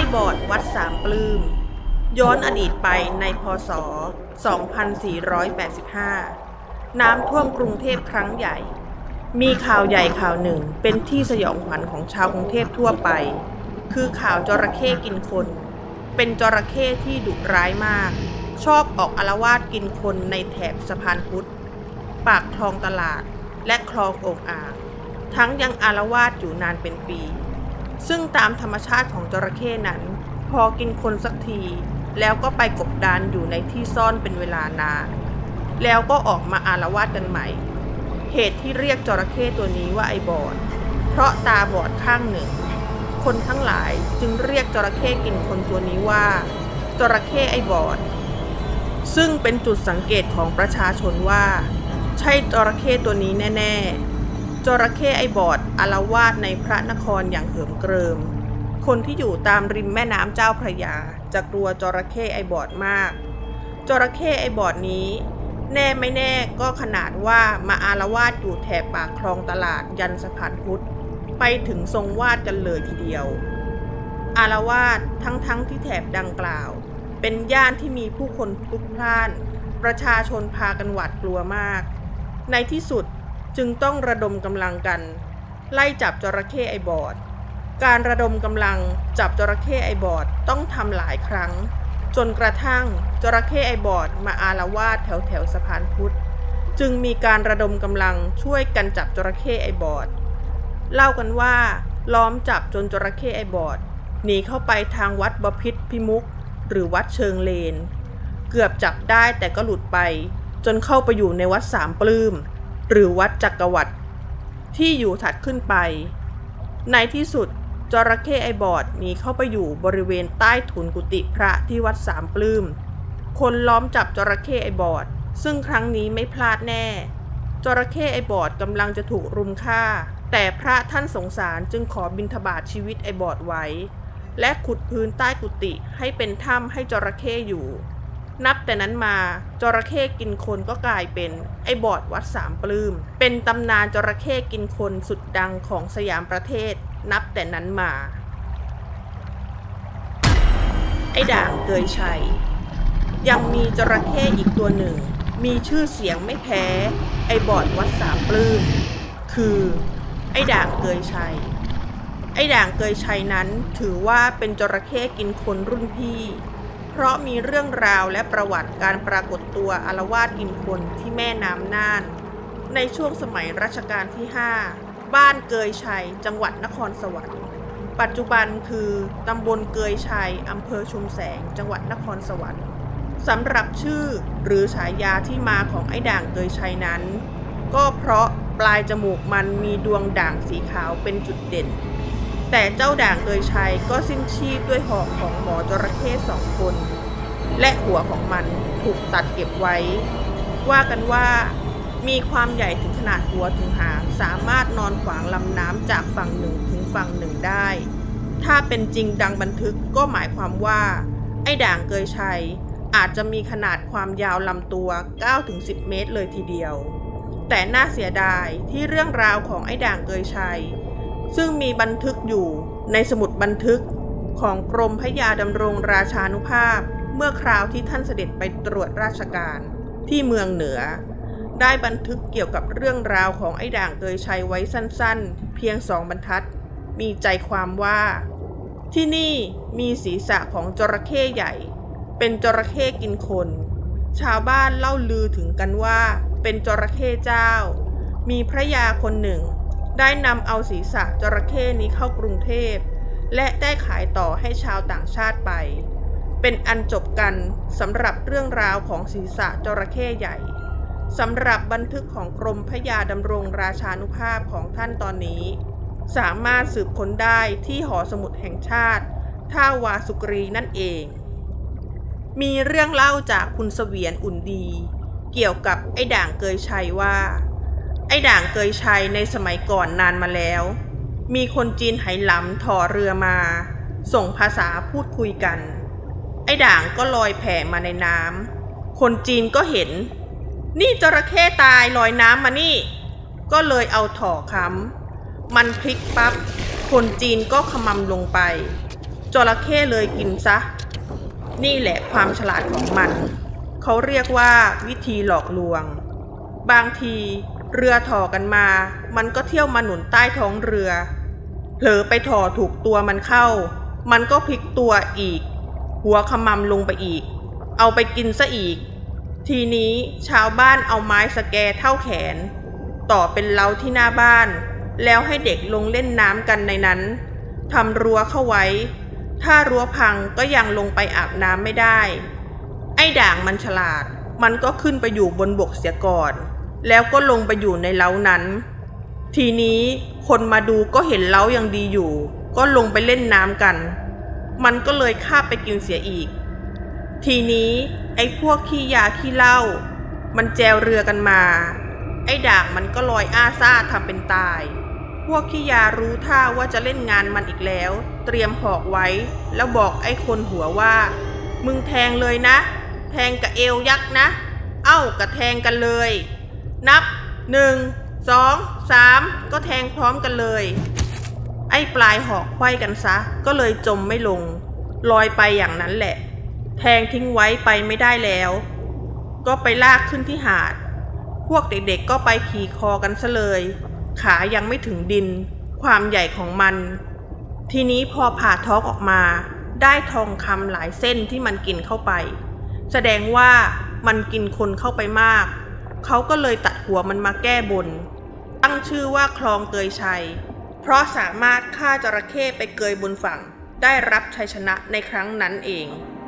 บอร์ดวัดสามปลื้มย้อนอดีตไปในพ.ศ. 2485 น้ำท่วมกรุงเทพครั้งใหญ่มีข่าวใหญ่ข่าวหนึ่งเป็นที่สยองขวัญของชาวกรุงเทพทั่วไปคือข่าวจระเข้กินคนเป็นจระเข้ที่ดุร้ายมากชอบออกอาละวาดกินคนในแถบสะพานพุทธปากคลองตลาดและคลองโอ่งอ่างทั้งยังอาละวาดอยู่นานเป็นปีซึ่งตามธรรมชาติของจระเข้นั้นพอกินคนสักทีแล้วก็ไปกบดานอยู่ในที่ซ่อนเป็นเวลานานแล้วก็ออกมาอาละวาดกันใหม่เหตุที่เรียกจระเข้ตัวนี้ว่าไอ้บอดเพราะตาบอดข้างหนึ่งคนทั้งหลายจึงเรียกจระเข้กินคนตัวนี้ว่าจระเข้ไอ้บอดซึ่งเป็นจุดสังเกตของประชาชนว่าใช่จระเข้ตัวนี้แน่ๆจระเข้ไอ้บอดอาละวาดในพระนครอย่างเหิมเกริมคนที่อยู่ตามริมแม่น้ำเจ้าพระยาจะกลัวจระเข้ไอ้บอดมากจระเข้ไอ้บอดนี้แน่ไม่แน่ก็ขนาดว่ามาอาละวาดอยู่แถบปากคลองตลาดยันสะพานพุทธไปถึงทรงวาดกันเลยทีเดียวอาละวาดทั้งที่แถบดังกล่าวเป็นย่านที่มีผู้คนพลุกพล่านประชาชนพากันหวาดกลัวมากในที่สุดจึงต้องระดมกำลังกันไล่จับจระเข้ไอ้บอดการระดมกำลังจับจระเข้ไอ้บอดต้องทำหลายครั้งจนกระทั่งจระเข้ไอ้บอดมาอาละวาดแถวสะพานพุทธจึงมีการระดมกำลังช่วยกันจับจระเข้ไอ้บอดเล่ากันว่าล้อมจับจนจระเข้ไอ้บอดหนีเข้าไปทางวัดบพิตรพิมุขหรือวัดเชิงเลนเกือบจับได้แต่ก็หลุดไปจนเข้าไปอยู่ในวัดสามปลื้มหรือวัดจักรวรรดิที่อยู่ถัดขึ้นไปในที่สุดจระเข้ไอ้บอดหนีเข้าไปอยู่บริเวณใต้ถุนกุฏิพระที่วัดสามปลื้มคนล้อมจับจระเข้ไอ้บอดซึ่งครั้งนี้ไม่พลาดแน่จระเข้ไอ้บอดกำลังจะถูกรุมฆ่าแต่พระท่านสงสารจึงขอบิณฑบาตชีวิตไอ้บอดไว้และขุดพื้นใต้กุฏิให้เป็นถ้ำให้จระเข้อยู่นับแต่นั้นมาจระเข้กินคนก็กลายเป็นไอ้บอดวัดสามปลื้มเป็นตำนานจระเข้กินคนสุดดังของสยามประเทศนับแต่นั้นมาไอ้ด่างเกยชัยยังมีจระเข้อีกตัวหนึ่งมีชื่อเสียงไม่แพ้ไอ้บอดวัดสามปลื้มคือไอ้ด่างเกยชัยไอ้ด่างเกยชัยนั้นถือว่าเป็นจระเข้กินคนรุ่นพี่เพราะมีเรื่องราวและประวัติการปรากฏตัวอาละวาดกินคนที่แม่น้ำน่านในช่วงสมัยรัชกาลที่5บ้านเกยชัยจังหวัดนครสวรรค์ปัจจุบันคือตำบลเกยชัยอำเภอชุมแสงจังหวัดนครสวรรค์สำหรับชื่อหรือฉายาที่มาของไอ้ด่างเกยชัยนั้นก็เพราะปลายจมูกมันมีดวงด่างสีขาวเป็นจุดเด่นแต่เจ้าด่างเกยชัยก็สิ้นชีพด้วยหอกของหมอจระเข้2 คนและหัวของมันถูกตัดเก็บไว้ว่ากันว่ามีความใหญ่ถึงขนาดหัวถึงหางสามารถนอนขวางลำน้ำจากฝั่งหนึ่งถึงฝั่งหนึ่งได้ถ้าเป็นจริงดังบันทึกก็หมายความว่าไอ้ด่างเกยชัยอาจจะมีขนาดความยาวลำตัว 9-10 เมตรเลยทีเดียวแต่น่าเสียดายที่เรื่องราวของไอ้ด่างเกยชัยซึ่งมีบันทึกอยู่ในสมุดบันทึกของกรมพระยาดำรงราชานุภาพเมื่อคราวที่ท่านเสด็จไปตรวจราชการที่เมืองเหนือได้บันทึกเกี่ยวกับเรื่องราวของไอ้ด่างเกยชัยไว้สั้นๆเพียง2 บรรทัดมีใจความว่าที่นี่มีศีรษะของจระเข้ใหญ่เป็นจระเข้กินคนชาวบ้านเล่าลือถึงกันว่าเป็นจระเข้เจ้ามีพระยาคนหนึ่งได้นำเอาศีรษะจระเข้นี้เข้ากรุงเทพและได้ขายต่อให้ชาวต่างชาติไปเป็นอันจบกันสำหรับเรื่องราวของศีรษะจระเข้ใหญ่สำหรับบันทึกของกรมพระยาดำรงราชานุภาพของท่านตอนนี้สามารถสืบค้นได้ที่หอสมุดแห่งชาติท่าวาสุกรีนั่นเองมีเรื่องเล่าจากคุณเสวียนอุ่นดีเกี่ยวกับไอ้ด่างเกยชัยว่าไอ้ด่างเกยชัยในสมัยก่อนนานมาแล้วมีคนจีนไหหลำถ่อเรือมาส่งภาษาพูดคุยกันไอ้ด่างก็ลอยแผ่มาในน้ำคนจีนก็เห็นนี่จระเข้ตายลอยน้ำมานี่ก็เลยเอาถ่อค้ำมันพลิกปั๊บคนจีนก็ขมำลงไปจระเข้เลยกินซะนี่แหละความฉลาดของมันเขาเรียกว่าวิธีหลอกลวงบางทีเรือถ่อกันมามันก็เที่ยวมาหนุนใต้ท้องเรือเผลอไปถ่อถูกตัวมันเข้ามันก็พลิกตัวอีกหัวขมำลงไปอีกเอาไปกินซะอีกทีนี้ชาวบ้านเอาไม้สแกเท่าแขนต่อเป็นเล้าที่หน้าบ้านแล้วให้เด็กลงเล่นน้ำกันในนั้นทำรั้วเข้าไว้ถ้ารั้วพังก็ยังลงไปอาบน้ำไม่ได้ไอ้ด่างมันฉลาดมันก็ขึ้นไปอยู่บนบกเสียก่อนแล้วก็ลงไปอยู่ในเล้านั้นทีนี้คนมาดูก็เห็นเล้ายังดีอยู่ก็ลงไปเล่นน้ำกันมันก็เลยคาบไปกินเสียอีกทีนี้ไอ้พวกขี้ยาขี้เหล้ามันแจวเรือกันมาไอ้ด่างมันก็ลอยอ้าซ่าทำเป็นตายพวกขี้ยารู้ท่าว่าจะเล่นงานมันอีกแล้วเตรียมหอกไว้แล้วบอกไอ้คนหัวว่ามึงแทงเลยนะแทงกับเอวยักษ์นะเอ้ากระแทงกันเลยนับ1 2 3ก็แทงพร้อมกันเลยไอ้ปลายหอกไขว้กันซะก็เลยจมไม่ลงลอยไปอย่างนั้นแหละแทงทิ้งไว้ไปไม่ได้แล้วก็ไปลากขึ้นที่หาดพวกเด็กๆก็ไปขี่คอกันซะเลยขายังไม่ถึงดินความใหญ่ของมันทีนี้พอผ่าท้องออกมาได้ทองคำหลายเส้นที่มันกินเข้าไปแสดงว่ามันกินคนเข้าไปมากเขาก็เลยตัดหัวมันมาแก้บนตั้งชื่อว่าคลองเกยชัยเพราะสามารถฆ่าจระเข้ไปเกยบนฝั่งได้รับชัยชนะในครั้งนั้นเอง